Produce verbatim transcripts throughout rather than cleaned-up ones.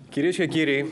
Κυρίες και κύριοι,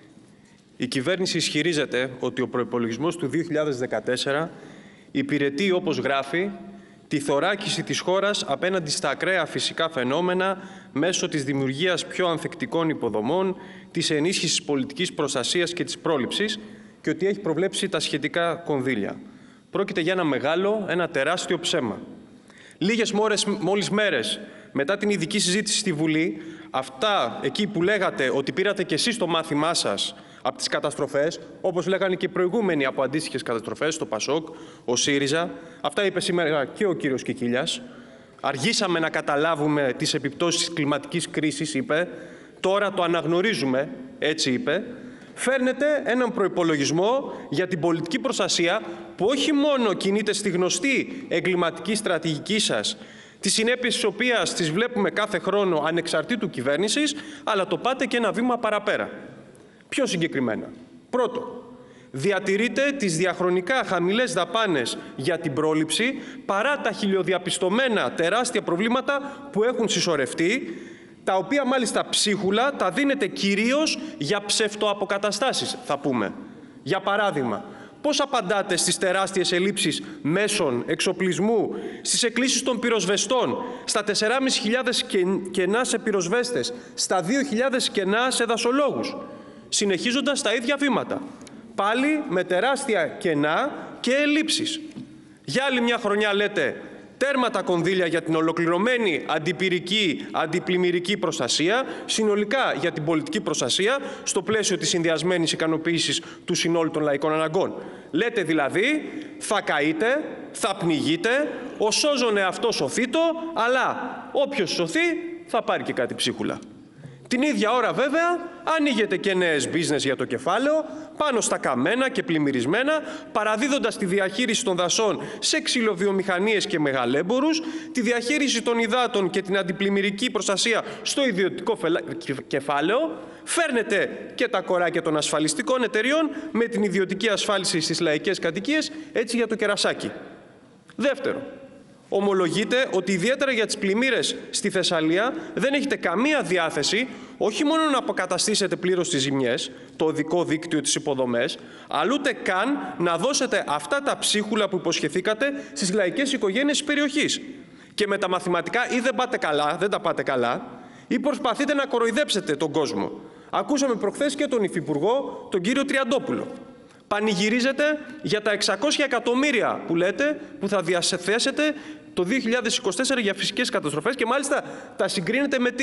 η κυβέρνηση ισχυρίζεται ότι ο προϋπολογισμός του δύο χιλιάδες δεκατέσσερα υπηρετεί, όπως γράφει, τη θωράκιση της χώρας απέναντι στα ακραία φυσικά φαινόμενα μέσω της δημιουργίας πιο ανθεκτικών υποδομών, της ενίσχυσης πολιτικής προστασίας και της πρόληψης και ότι έχει προβλέψει τα σχετικά κονδύλια. Πρόκειται για ένα μεγάλο, ένα τεράστιο ψέμα. Λίγες μόλις, μόλις μέρες μετά την ειδική συζήτηση στη Βουλή, αυτά εκεί που λέγατε ότι πήρατε κι εσείς το μάθημά σας από τις καταστροφές, όπως λέγανε και οι προηγούμενοι από αντίστοιχες καταστροφές, το ΠΑΣΟΚ, ο ΣΥΡΙΖΑ, αυτά είπε σήμερα και ο κύριος Κικίλιας. Αργήσαμε να καταλάβουμε τις επιπτώσεις της κλιματικής κρίσης, είπε. Τώρα το αναγνωρίζουμε, έτσι είπε. Φέρνετε έναν προϋπολογισμό για την πολιτική προστασία που όχι μόνο κινείται στη γνωστή εγκληματική στρατηγική σας, τις συνέπειες της οποίας τις βλέπουμε κάθε χρόνο ανεξαρτήτου κυβέρνησης, αλλά το πάτε και ένα βήμα παραπέρα. Πιο συγκεκριμένα, πρώτο, διατηρείτε τις διαχρονικά χαμηλές δαπάνες για την πρόληψη παρά τα χιλιοδιαπιστωμένα τεράστια προβλήματα που έχουν συσσωρευτεί, τα οποία μάλιστα ψίχουλα τα δίνετε κυρίως για ψευτοαποκαταστάσεις, θα πούμε. Για παράδειγμα, πώς απαντάτε στις τεράστιες ελλείψεις μέσων, εξοπλισμού, στις εκκλήσεις των πυροσβεστών, στα τεσσεράμισι χιλιάδες κενά σε πυροσβέστες, στα δύο χιλιάδες κενά σε δασολόγους, συνεχίζοντας τα ίδια βήματα. Πάλι με τεράστια κενά και ελλείψεις. Για άλλη μια χρονιά λέτε τέρμα τα κονδύλια για την ολοκληρωμένη αντιπυρική, αντιπλημμυρική προστασία, συνολικά για την πολιτική προστασία, στο πλαίσιο της συνδυασμένης ικανοποίησης του συνόλου των λαϊκών αναγκών. Λέτε δηλαδή, θα καείτε, θα πνιγείτε, ο σώζον εαυτό σωθήτο, αλλά όποιος σωθεί θα πάρει και κάτι ψίχουλα. Την ίδια ώρα βέβαια ανοίγετε και νέες business για το κεφάλαιο πάνω στα καμένα και πλημμυρισμένα, παραδίδοντας τη διαχείριση των δασών σε ξυλοβιομηχανίες και μεγαλέμπορους, τη διαχείριση των υδάτων και την αντιπλημμυρική προστασία στο ιδιωτικό κεφάλαιο, φέρνετε και τα κοράκια των ασφαλιστικών εταιριών με την ιδιωτική ασφάλιση στις λαϊκές κατοικίες, έτσι για το κερασάκι. Δεύτερο, ομολογείτε ότι ιδιαίτερα για τις πλημμύρες στη Θεσσαλία δεν έχετε καμία διάθεση όχι μόνο να αποκαταστήσετε πλήρως τις ζημιές, το οδικό δίκτυο, τις υποδομές, αλλά ούτε καν να δώσετε αυτά τα ψίχουλα που υποσχεθήκατε στις λαϊκές οικογένειες της περιοχής. Και με τα μαθηματικά ή δεν πάτε καλά, δεν τα πάτε καλά, ή προσπαθείτε να κοροϊδέψετε τον κόσμο. Ακούσαμε προχθές και τον Υφυπουργό, τον κύριο Τριαντόπουλο. Πανηγυρίζετε για τα εξακόσια εκατομμύρια που λέτε που θα διαθέσετε το δύο χιλιάδες είκοσι τέσσερα για φυσικές καταστροφές και μάλιστα τα συγκρίνετε με, τι,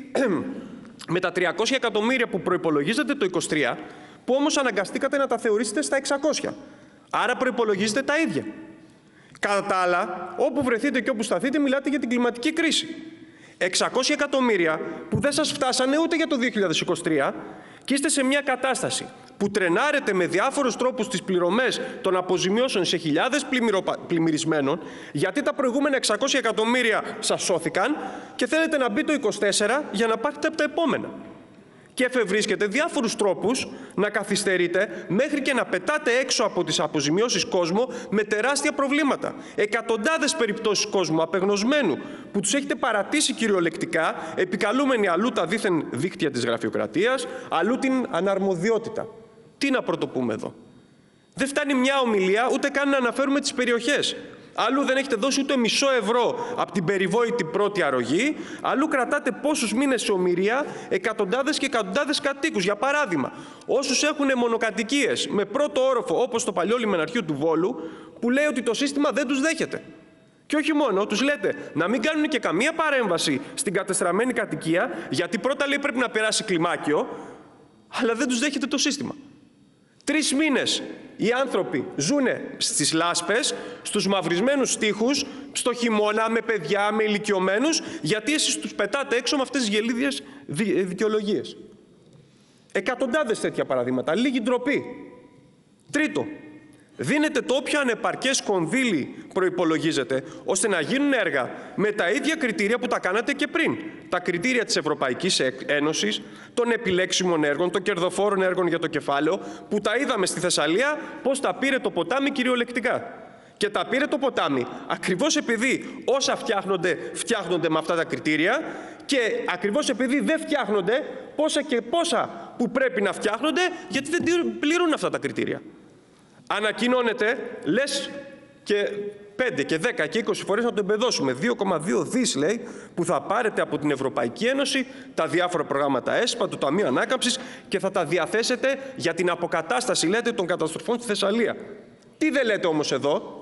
με τα τριακόσια εκατομμύρια που προϋπολογίζετε το είκοσι τρία, που όμως αναγκαστήκατε να τα θεωρήσετε στα εξακόσια. Άρα προϋπολογίζετε τα ίδια. Κατά τα άλλα, όπου βρεθείτε και όπου σταθείτε, μιλάτε για την κλιματική κρίση. εξακόσια εκατομμύρια που δεν σας φτάσανε ούτε για το δύο χιλιάδες είκοσι τρία και είστε σε μια κατάσταση που τρενάρετε με διάφορους τρόπους τις πληρωμές των αποζημιώσεων σε χιλιάδες πλημμυρισμένων, γιατί τα προηγούμενα εξακόσια εκατομμύρια σας σώθηκαν και θέλετε να μπει το είκοσι τέσσερα για να πάρετε από τα επόμενα. Και εφευρίσκετε διάφορους τρόπους να καθυστερείτε μέχρι και να πετάτε έξω από τις αποζημιώσεις κόσμο με τεράστια προβλήματα. Εκατοντάδες περιπτώσεις κόσμου απεγνωσμένου που τους έχετε παρατήσει κυριολεκτικά, επικαλούμενοι αλλού τα δίθεν δίκτυα της γραφειοκρατίας, αλλού την αναρμοδιότητα. Τι να πρωτοπούμε εδώ. Δεν φτάνει μια ομιλία ούτε καν να αναφέρουμε τις περιοχές. Αλλού δεν έχετε δώσει ούτε μισό ευρώ από την περιβόητη πρώτη αρρωγή, αλλού κρατάτε πόσους μήνες σε ομηρία εκατοντάδες και εκατοντάδες κατοίκους. Για παράδειγμα, όσους έχουν μονοκατοικίες με πρώτο όροφο, όπως το παλιό λιμεναρχείο του Βόλου, που λέει ότι το σύστημα δεν τους δέχεται. Και όχι μόνο, τους λέτε να μην κάνουν και καμία παρέμβαση στην κατεστραμμένη κατοικία, γιατί πρώτα λέει πρέπει να περάσει κλιμάκιο, αλλά δεν τους δέχεται το σύστημα. Τρεις μήνες οι άνθρωποι ζουνε στις λάσπες, στους μαυρισμένους τοίχους, στο χειμώνα, με παιδιά, με ηλικιωμένους, γιατί εσείς τους πετάτε έξω με αυτές τις γελίδιες δικαιολογίες. Εκατοντάδες τέτοια παραδείγματα. Λίγη ντροπή. Τρίτο, δίνετε το όποιο ανεπαρκές κονδύλι προϋπολογίζετε, ώστε να γίνουν έργα με τα ίδια κριτήρια που τα κάνατε και πριν. Τα κριτήρια της Ευρωπαϊκής Ένωσης, των επιλέξιμων έργων, των κερδοφόρων έργων για το κεφάλαιο, που τα είδαμε στη Θεσσαλία πώς τα πήρε το ποτάμι κυριολεκτικά. Και τα πήρε το ποτάμι ακριβώς επειδή όσα φτιάχνονται, φτιάχνονται με αυτά τα κριτήρια και ακριβώς επειδή δεν φτιάχνονται, πόσα και πόσα που πρέπει να φτιάχνονται γιατί δεν πληρούν αυτά τα κριτήρια. Ανακοινώνεται, λες και πέντε και δέκα και είκοσι φορές να το εμπεδώσουμε. δύο κόμμα δύο δις λέει που θα πάρετε από την Ευρωπαϊκή Ένωση, τα διάφορα προγράμματα ΕΣΠΑ, το Ταμείο Ανάκαμψης και θα τα διαθέσετε για την αποκατάσταση, λέτε, των καταστροφών στη Θεσσαλία. Τι δεν λέτε όμως εδώ?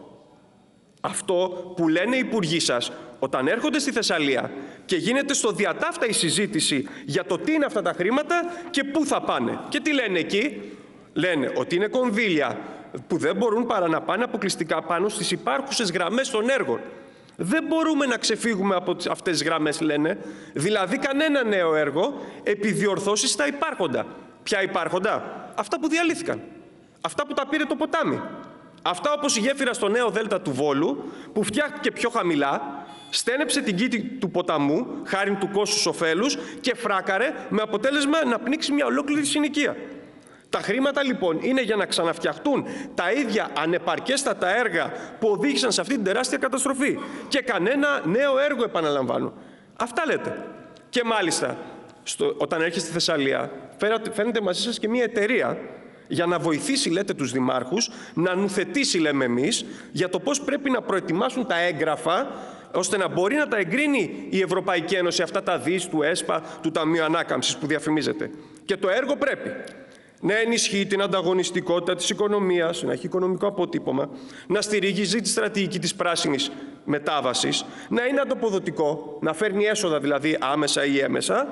Αυτό που λένε οι υπουργοί σας όταν έρχονται στη Θεσσαλία και γίνεται στο διατάφτα η συζήτηση για το τι είναι αυτά τα χρήματα και πού θα πάνε. Και τι λένε εκεί? Λένε ότι είναι κονδύλια που δεν μπορούν παρά να πάνε αποκλειστικά πάνω στις υπάρχουσες γραμμές των έργων. Δεν μπορούμε να ξεφύγουμε από αυτές τις γραμμές, λένε. Δηλαδή κανένα νέο έργο επιδιορθώσει στα υπάρχοντα. Ποια υπάρχοντα? Αυτά που διαλύθηκαν. Αυτά που τα πήρε το ποτάμι. Αυτά όπως η γέφυρα στο νέο δέλτα του Βόλου, που φτιάχτηκε πιο χαμηλά, στένεψε την κήτη του ποταμού, χάριν του κόστους ωφέλους, και φράκαρε με αποτέλεσμα να πνίξει μια ολόκληρη συνοικία. Τα χρήματα λοιπόν είναι για να ξαναφτιαχτούν τα ίδια ανεπαρκέστατα έργα που οδήγησαν σε αυτή την τεράστια καταστροφή. Και κανένα νέο έργο, επαναλαμβάνω. Αυτά λέτε. Και μάλιστα, στο, όταν έρχεστε στη Θεσσαλία, φαίνεται μαζί σας και μια εταιρεία για να βοηθήσει, λέτε, τους δημάρχους, να νουθετήσει, λέμε εμείς, για το πώς πρέπει να προετοιμάσουν τα έγγραφα, ώστε να μπορεί να τα εγκρίνει η Ευρωπαϊκή Ένωση, αυτά τα δις του ΕΣΠΑ, του Ταμείου Ανάκαμψης που διαφημίζεται. Και το έργο πρέπει να ενισχύει την ανταγωνιστικότητα της οικονομίας, να έχει οικονομικό αποτύπωμα, να στηρίζει τη στρατηγική της πράσινης μετάβασης, να είναι ανταποδοτικό, να φέρνει έσοδα δηλαδή άμεσα ή έμεσα,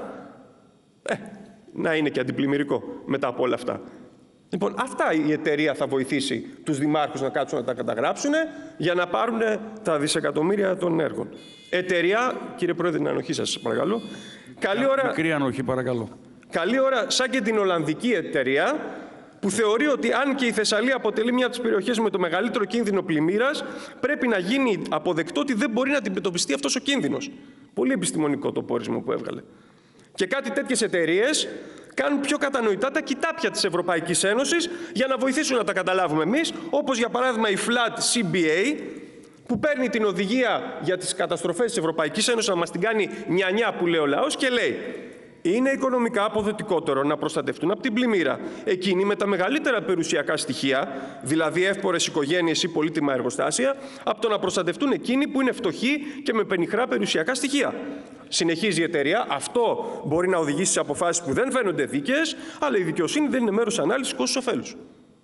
ε, να είναι και αντιπλημμυρικό μετά από όλα αυτά. Λοιπόν, αυτά η εταιρεία θα βοηθήσει τους δημάρχους να κάτσουν να τα καταγράψουν για να πάρουν τα δισεκατομμύρια των έργων. Εταιρεία, κύριε Πρόεδρε, την ανοχή σας, παρακαλώ. Καλή ώρα. Μικρή ανοχή, παρακαλώ. Καλή ώρα, σαν και την Ολλανδική εταιρεία, που θεωρεί ότι αν και η Θεσσαλία αποτελεί μια από τις περιοχές με το μεγαλύτερο κίνδυνο πλημμύρας, πρέπει να γίνει αποδεκτό ότι δεν μπορεί να αντιμετωπιστεί αυτός ο κίνδυνος. Πολύ επιστημονικό το πόρισμα που έβγαλε. Και κάτι τέτοιες εταιρείες κάνουν πιο κατανοητά τα κοιτάπια της Ευρωπαϊκής Ένωσης για να βοηθήσουν να τα καταλάβουμε εμείς, όπως για παράδειγμα η Flood σι μπι έι, που παίρνει την οδηγία για τις καταστροφές της Ευρωπαϊκής Ένωσης να μας την κάνει νιανιά που λέει ο λαός και λέει: είναι οικονομικά αποδοτικότερο να προστατευτούν από την πλημμύρα εκείνοι με τα μεγαλύτερα περιουσιακά στοιχεία, δηλαδή εύπορες οικογένειες ή πολύτιμα εργοστάσια, από το να προστατευτούν εκείνοι που είναι φτωχοί και με πενιχρά περιουσιακά στοιχεία. Συνεχίζει η εταιρεία, αυτό μπορεί να οδηγήσει σε αποφάσεις που δεν φαίνονται δίκαιες, αλλά η δικαιοσύνη δεν είναι μέρος ανάλυσης κόστους-οφέλους.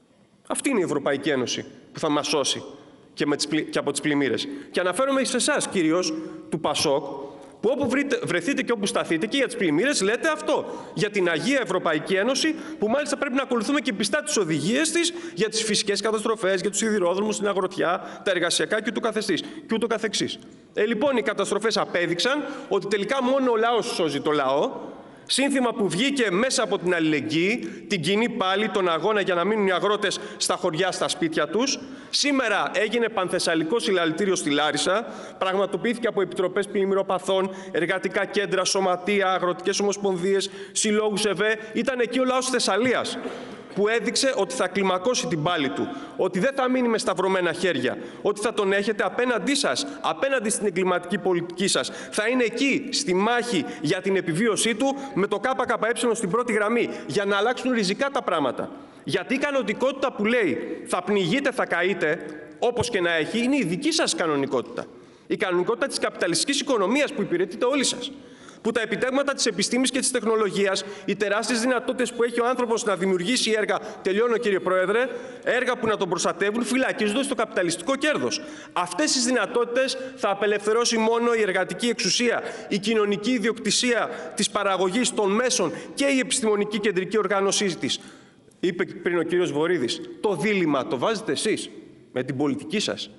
Αυτή είναι η Ευρωπαϊκή Ένωση που θα μας σώσει και, με τις, και από τις πλημμύρες. Και αναφέρομαι σε εσάς, κύριος του Πασόκ, που όπου βρεθείτε και όπου σταθείτε και για τις πλημμύρες λέτε αυτό. Για την Αγία Ευρωπαϊκή Ένωση, που μάλιστα πρέπει να ακολουθούμε και πιστά τις οδηγίες της για τις φυσικές καταστροφές, για τους σιδηρόδρομους, την αγροτιά, τα εργασιακά και ούτω καθεξής. Ε, λοιπόν, οι καταστροφές απέδειξαν ότι τελικά μόνο ο λαός σώζει το λαό. Σύνθημα που βγήκε μέσα από την αλληλεγγύη, την κοινή πάλι, τον αγώνα για να μείνουν οι αγρότες στα χωριά, στα σπίτια τους. Σήμερα έγινε πανθεσσαλικό συλλαλητήριο στη Λάρισα, πραγματοποιήθηκε από επιτροπές πλημμυροπαθών, εργατικά κέντρα, σωματεία, αγροτικές ομοσπονδίες, συλλόγους ΕΒΕ. Ήταν εκεί ο λαός της Θεσσαλίας, που έδειξε ότι θα κλιμακώσει την πάλη του, ότι δεν θα μείνει με σταυρωμένα χέρια, ότι θα τον έχετε απέναντί σας, απέναντι στην εγκληματική πολιτική σας. Θα είναι εκεί, στη μάχη για την επιβίωσή του, με το ΚΚΕ στην πρώτη γραμμή, για να αλλάξουν ριζικά τα πράγματα. Γιατί η κανονικότητα που λέει θα πνιγείτε, θα καείτε, όπως και να έχει, είναι η δική σας κανονικότητα. Η κανονικότητα της καπιταλιστικής οικονομίας που υπηρετείτε όλοι σας. Που τα επιτεύγματα της επιστήμης και της τεχνολογίας, οι τεράστιες δυνατότητες που έχει ο άνθρωπος να δημιουργήσει έργα, τελειώνω κύριε Πρόεδρε, έργα που να τον προστατεύουν, φυλακίζονται στο καπιταλιστικό κέρδος. Αυτές τις δυνατότητες θα απελευθερώσει μόνο η εργατική εξουσία, η κοινωνική ιδιοκτησία της παραγωγής των μέσων και η επιστημονική κεντρική οργάνωσή της. Είπε πριν ο κύριος Βορίδης, το δίλημμα το βάζετε εσείς με την πολιτική σας.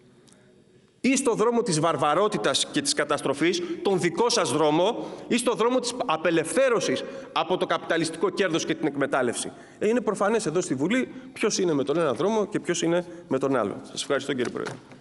Ή στο δρόμο της βαρβαρότητας και της καταστροφής, τον δικό σας δρόμο, ή στο δρόμο της απελευθέρωσης από το καπιταλιστικό κέρδος και την εκμετάλλευση. Ε, είναι προφανές εδώ στη Βουλή ποιος είναι με τον ένα δρόμο και ποιος είναι με τον άλλο. Σας ευχαριστώ κύριε Πρόεδρε.